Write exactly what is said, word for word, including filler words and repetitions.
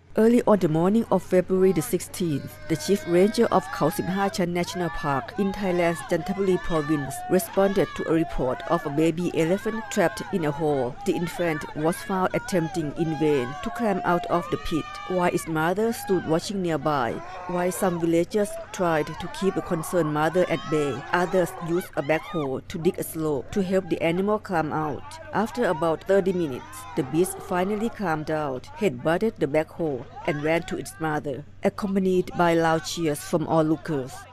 Early on the morning of February the sixteenth, the Chief Ranger of Khao sixteen National Park in Thailand's Chanthaburi province responded to a report of a baby elephant trapped in a hole. The infant was found attempting in vain to climb out of the pit, while its mother stood watching nearby. While some villagers tried to keep the concerned mother at bay, others used a backhoe to dig a slope to help the animal climb out. After about thirty minutes, the beast finally calmed down, head-butted the backhoe, and ran to its mother, accompanied by loud cheers from onlookers.